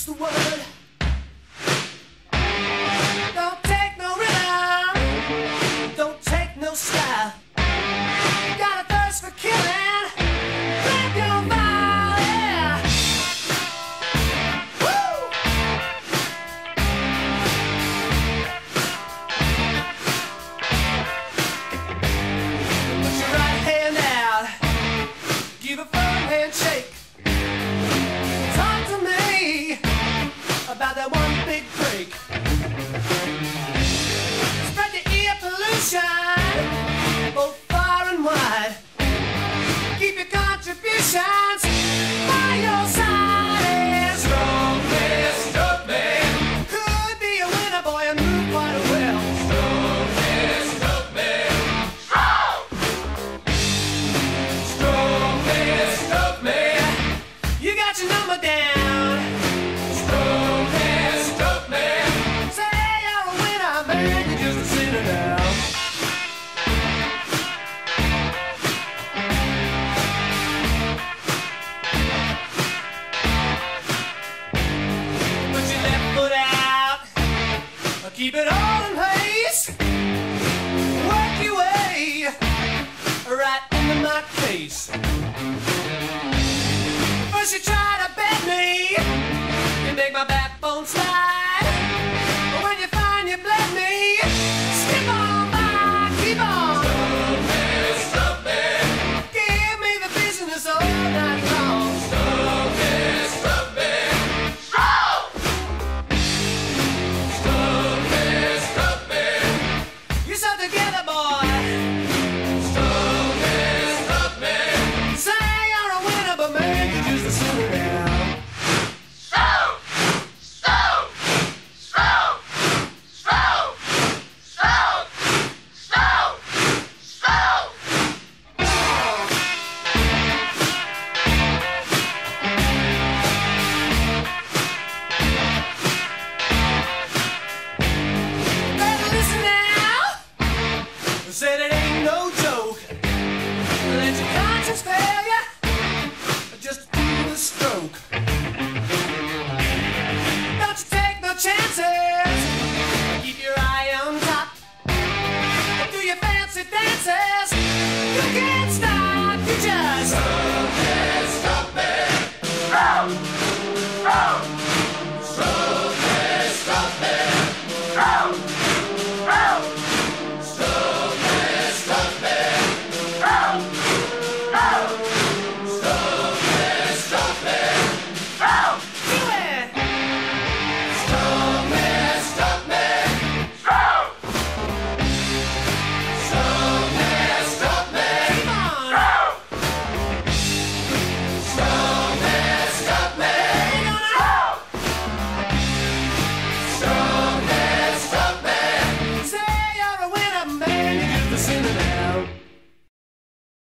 the word? Don't take no rhythm, don't take no style. Got a thirst for killing, grab your vial, yeah. Woo! Put your right hand out, give a firm handshake. Talk to me about that one big break. Spread the air pollution both far and wide. Keep your contributions by your side. Strong man, stroke man. Could be a winner, boy, and move quite well. Strong man, stroke man. Strong! Strong man, stroke man. You got your number down. Strong man, stroke man. Say you're a winner, man, you're just a sinner now. Keep it all in place. Work your way right into my face. First you try to bend me, you make my backbone slide. But when you find you bled me, skip on by, keep on. Stop me. Give me the business all night long. Stop me, stop me. Together, boy. Stop me, stop me. Say you're a winner, but man, you're just a sinner now. Stop! Stop! Stop! Stop! Stop! Stop! Stop! Better listen now. Said it ain't no joke. Let your conscience fail you, just do the stroke. Don't you take no chances. Keep your eye on top. Do your fancy dances. You can't stop. You just stop me. Stop. Stop. Stop me. Stop me. Stop.